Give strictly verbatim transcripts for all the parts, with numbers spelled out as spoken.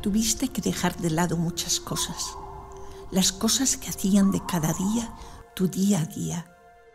Tuviste que dejar de lado muchas cosas, las cosas que hacían de cada día tu día a día.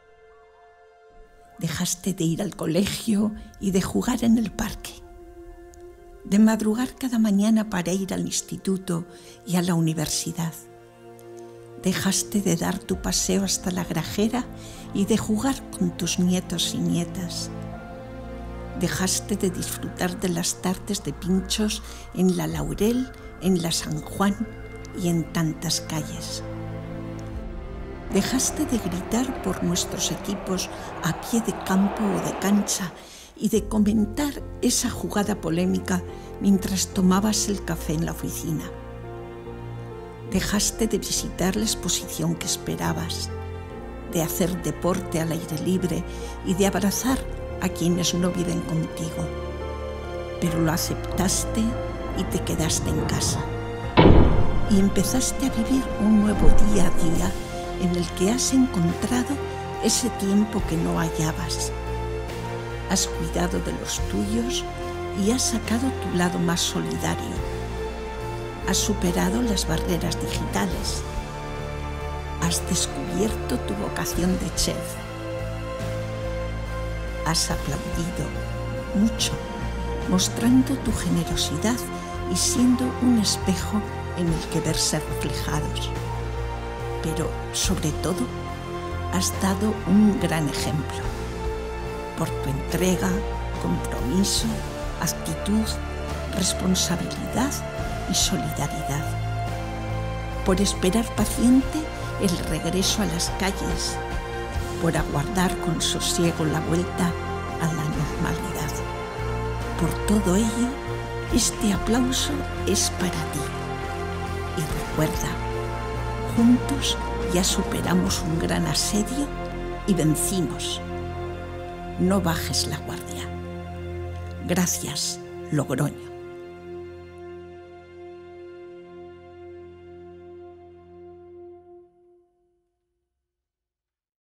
Dejaste de ir al colegio y de jugar en el parque, de madrugar cada mañana para ir al instituto y a la universidad. Dejaste de dar tu paseo hasta la grajera y de jugar con tus nietos y nietas. Dejaste de disfrutar de las tardes de pinchos en la Laurel, en la San Juan y en tantas calles. Dejaste de gritar por nuestros equipos a pie de campo o de cancha y de comentar esa jugada polémica mientras tomabas el café en la oficina. Dejaste de visitar la exposición que esperabas, de hacer deporte al aire libre y de abrazar a quienes no viven contigo, pero lo aceptaste y te quedaste en casa. Y empezaste a vivir un nuevo día a día en el que has encontrado ese tiempo que no hallabas. Has cuidado de los tuyos y has sacado tu lado más solidario. Has superado las barreras digitales. Has descubierto tu vocación de chef. Has aplaudido mucho, mostrando tu generosidad y siendo un espejo en el que verse reflejados. Pero, sobre todo, has dado un gran ejemplo por tu entrega, compromiso, actitud, responsabilidad y solidaridad. Por esperar paciente el regreso a las calles, por aguardar con sosiego la vuelta a la normalidad. Por todo ello, este aplauso es para ti. Y recuerda, juntos ya superamos un gran asedio y vencimos. No bajes la guardia. Gracias, Logroño.